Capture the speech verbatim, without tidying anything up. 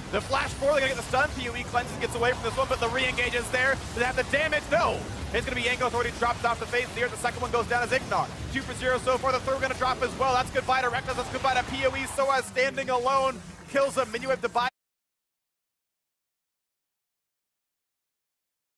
The flash forward, they're gonna get the stun. P O E cleanses, gets away from this one, but the re-engage is there. Does it have the damage? No. It's gonna be Yanko Authority dropped off the face here. The second one goes down as Ignar. Two for zero so far. The third gonna drop as well. That's goodbye to Reckless. That's goodbye to P O E. So as standing alone, kills him. Minuet to buy.